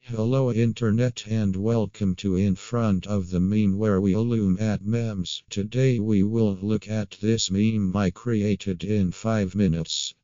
Hello Internet and welcome to In Front of the Meme where we loom at memes. Today we will look at this meme I created in 5 minutes.